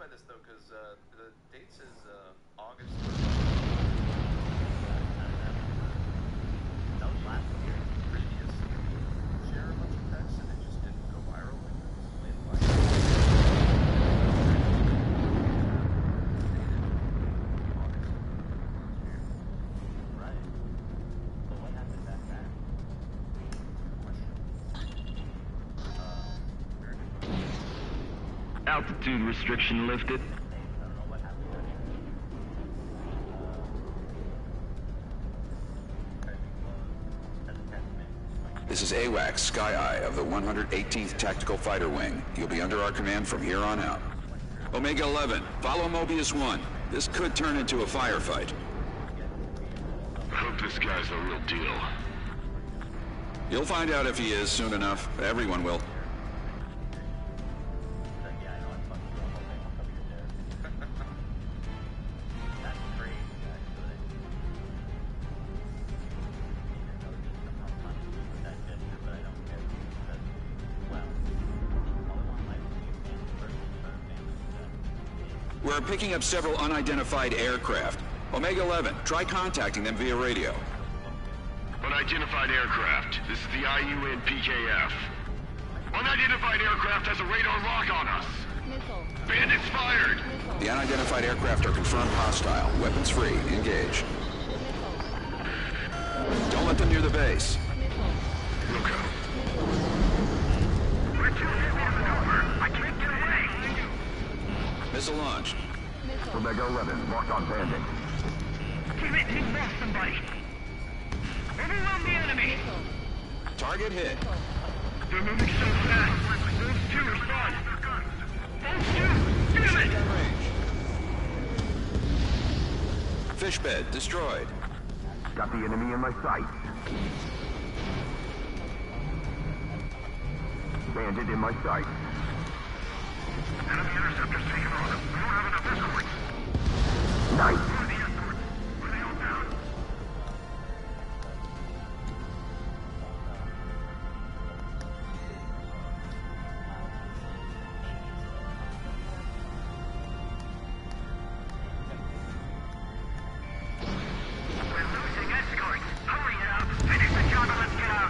by this though, because the date says August. That was last year. Previous. Share a bunch of texts and it just didn't go viral. Right. But what happened back then? Altitude restriction lifted. This is AWACS, Sky Eye of the 118th Tactical Fighter Wing. You'll be under our command from here on out. Omega 11, follow Mobius 1. This could turn into a firefight. I hope this guy's the real deal. You'll find out if he is soon enough. Everyone will. We're picking up several unidentified aircraft. Omega 11, try contacting them via radio. Unidentified aircraft. This is the IUN PKF. Unidentified aircraft has a radar lock on us. Missile. Bandits fired! Missile. The unidentified aircraft are confirmed hostile. Weapons free. Engage. Missile. Don't let them near the base. Missile. Wilco. We're too heavy to maneuver. I can't get away. Missile launched. Missile. Omega 11, locked on bandit. Team it, he's lost somebody. Overwhelm the enemy. Missile. Target hit. They're moving so fast. Those two respond. Those two! Damn it! Gun range. Fish bed destroyed. Got the enemy in my sight. Bandit in my sight. Enemy interceptors taken on. We don't have enough escorts. Nice. Where are the escorts? Where are they all down? We're losing escorts. Hurry up. Finish the job and let's get out.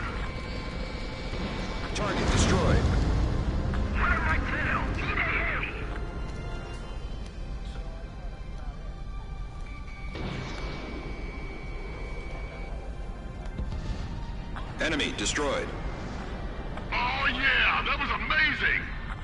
Target destroyed. Put it right tail. TDA. Enemy destroyed. Oh yeah, that was amazing!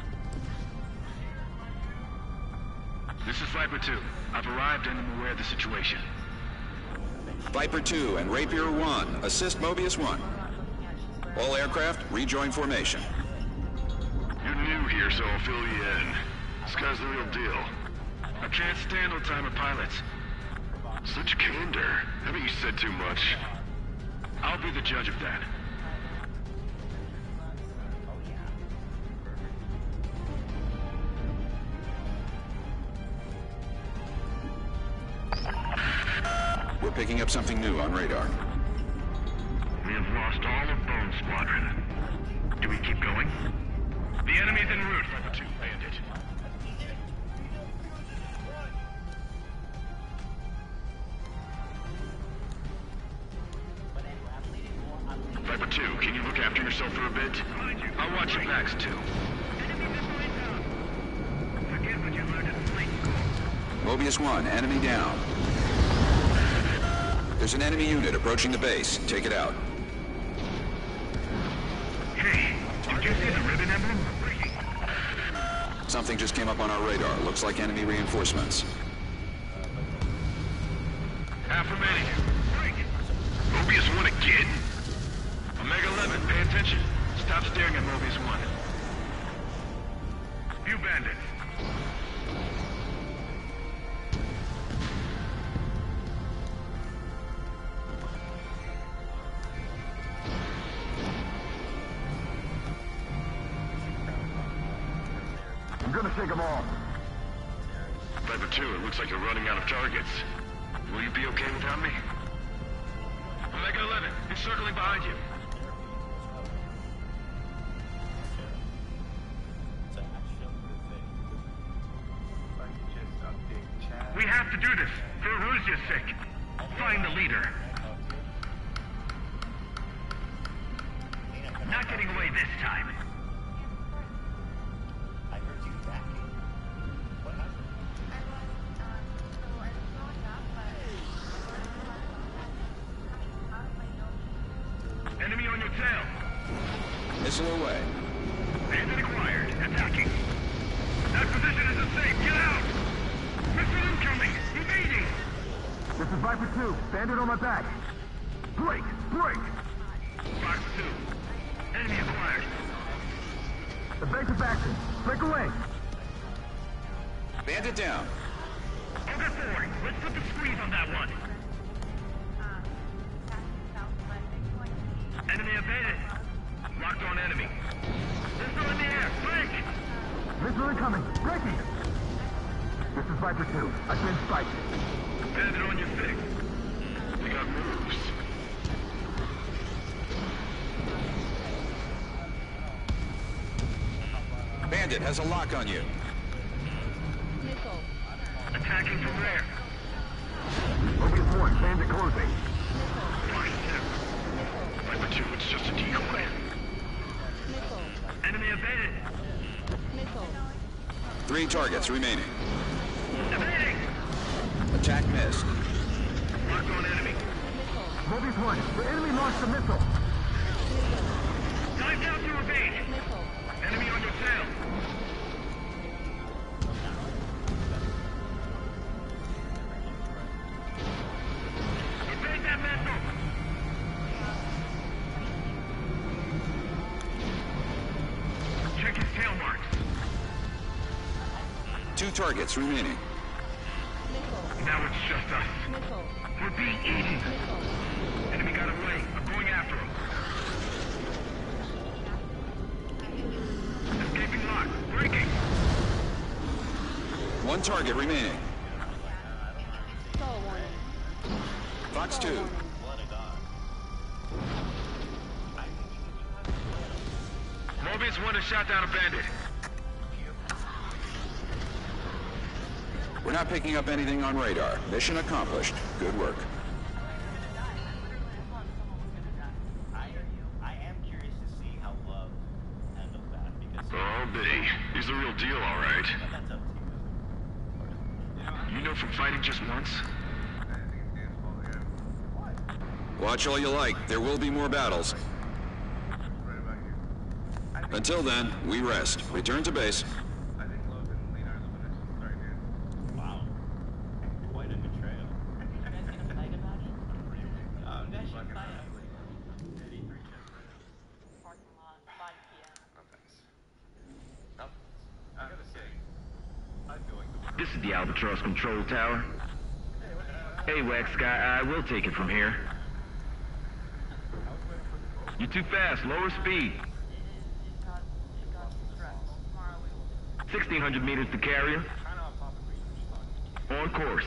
This is Viper 2. I've arrived and am aware of the situation. Viper 2 and Rapier 1, assist Mobius 1. All aircraft, rejoin formation. You're new here, so I'll fill you in. This guy's the real deal. I can't stand old-timer pilots. Such candor. Haven't you said too much? I'll be the judge of that. We're picking up something new on radar. We have lost all of Bone Squadron. Do we keep going? The enemy's en route, Viper 2, Bandit. Viper 2, can you look after yourself for a bit? I'll watch your backs, too. Forget what you learned in flight school. Mobius 1, enemy down. There's an enemy unit approaching the base. Take it out. Hey, did you see the ribbon emblem? Something just came up on our radar. Looks like enemy reinforcements. Half remaining. Mobius 1 again? Omega 11, pay attention. Stop staring at Mobius 1. You bandits. I'm gonna take them all. Viper 2, it looks like you're running out of targets. Will you be okay without me? Omega 11, it's circling behind you. sick. Find the leader. Not getting away this time. I heard you backing. What happened? Enemy on your tail. Missile away. Bandit acquired. Attacking. That position isn't safe. Get out! Missile incoming! Evading! This is Viper 2. Bandit on my back. Break! Break! Fox 2. Enemy acquired. Evasive action. Break away. Bandit down. Ogre 4. Let's put the squeeze on that one. Enemy evaded. Locked on enemy. Missile in the air. Break! Missile incoming. Breaking. This is Viper 2. I've been spiked. Bandit on your six. We got moves. Bandit has a lock on you. Missile. Attacking from rear. Mobius 1. Bandit closing. Fox 2. Viper 2, it's just a decoy. Missile. Enemy evaded. Missile. 3 targets remaining. Evading! Attack missed. Locked on enemy. Missile. Mobius 1. The enemy launched a missile. Time down to evade. Missile. Enemy on your tail. Evade that missile. Check his tail marks. 2 targets remaining. Missile. Now it's just us. Missile. We're being eaten. Missile. Enemy got away. I'm going after him. Escaping lock. Breaking. 1 target remaining. Stall warning. Fox 2. Stall warning. Mobius 1 has shot down a bandit. We're not picking up anything on radar. Mission accomplished. Good work. I am curious to see how Love handles that because Oh, Biddy. He's the real deal, all right. that's up to you. You know from fighting just once? Watch all you like. There will be more battles. Until then, we rest. Return to base. Wow. Quite a betrayal. You guys gonna fight about it? You guys should fight. Parking lot, 5 p.m. This is the Albatross control tower. AWACS Sky Eye will take it from here. You're too fast. Lower speed. It got stressed. Tomorrow we will. 1,600 meters to carrier. On course.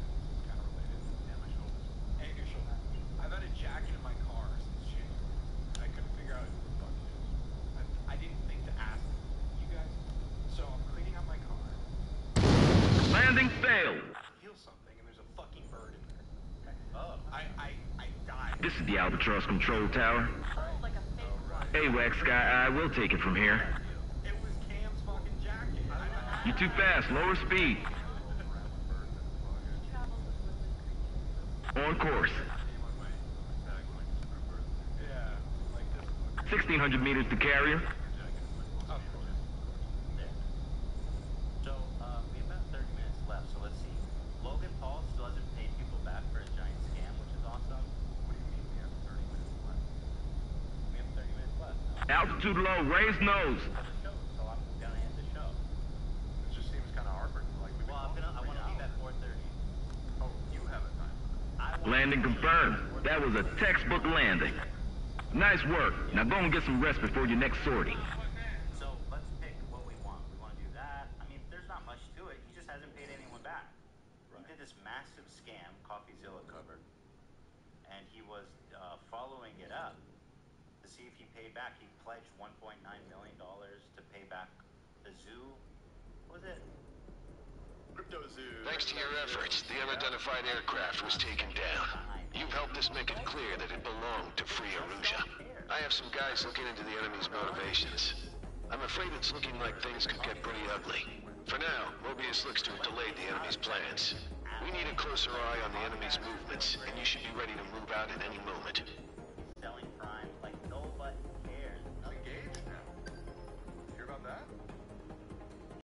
I've had a jacket in my car since June. I couldn't figure out who the fuck it is. I didn't think to ask you guys, so I'm cleaning out my car. Landing failed. Feel something, and there's a fucking bird in there. Oh. I died. This is the Albatross control tower. Oh, like a fake one. AWACS Sky Eye will take it from here. It was Cam's fucking jacket. You're too fast. Lower speed. On course. Yeah, like this. 1,600 meters to carrier. Of course. So, we have about 30 minutes left, so let's see. Logan Paul still hasn't paid people back for his giant scam, which is awesome. What do you mean we have 30 minutes left? We have 30 minutes left. No? Altitude low. Raise nose. For the show, so I'm gonna end the show. It just seems kind of heartbreaking. Like we've been Well, I wanna leave at 4:30. Oh, you have a time. Landing confirmed. That was a textbook landing. Nice work. Now go and get some rest before your next sortie. So let's pick what we want. We want to do that. I mean, there's not much to it. He just hasn't paid anyone back. He did this massive scam, CoffeeZilla covered, and he was following it up to see if he paid back. He pledged $1.9 million to pay back the zoo. What was it? Crypto Thanks to your efforts, the unidentified aircraft was taken down. You've helped us make it clear that it belonged to Free Aruja. I have some guys looking into the enemy's motivations. I'm afraid it's looking like things could get pretty ugly. For now, Mobius looks to have delayed the enemy's plans. We need a closer eye on the enemy's movements, and you should be ready to move out at any moment. Selling crimes like nobody cares. Engaged now. Hear about that?